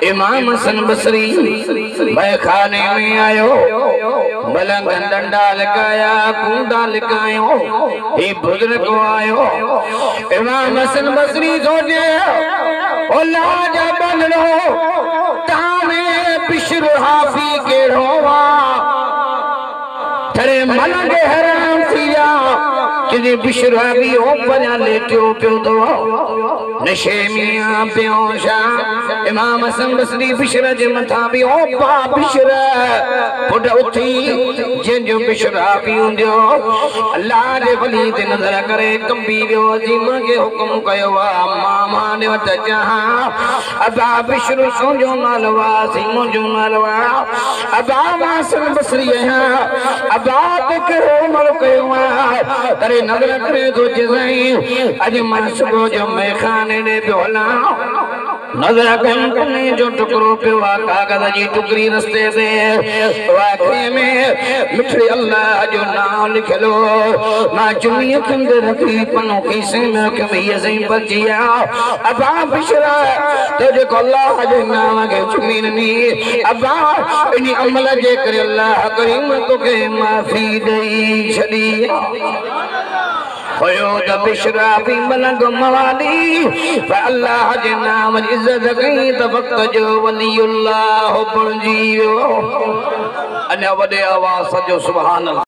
इमाम हसन बसरी खाने में आयो बलंग डंडा लगाया कूंडा लगायो ये बुजुर्ग आयो इमाम हसन बसरी सोचे ओ लाजा बन लो तामे बिशर हाफी के रोवा तेरे मन के हराम थिया कि बिशर हाफी ओ बना लेटियो पियो तो नशे में प्योशा इमाम हसन बसरी बिशर जे मथा भी ओ बा बिशर पुट उठी जिन जो बिशर हाफी हुंदो अल्लाह दे वली ते नजर करे कंबी वियो जिम के हुक्म कयो मामा ने वट जहा अबा बिशर सोजो मालवा सिमो जो मालवा अबा हसन बसरी है अबा के उमर कयो तेरे नजर करे तो जई अज मनसुबो जो मैं खाने ने बोला नजर करने जो टुकड़ो पे कागज जी टुकड़ी रस्ते से वाकई में मिठड़े अल्लाह जो नाम लिख लो मां चुनी कंदे रखी पनो की से में के ये से बचिया अबा बिशरा तो जो अल्लाह जो नाम के चुनी नहीं अबा इन अमल जे करे अल्लाह करीम तो के माफी दई छदी होयो द बिशरा भी मलंग मवाली अल्लाह जे नाम इज्जत कई त वक्त जो वलीउल्लाह बण जीयो अने वडे आवाज जो सुभान अल्लाह।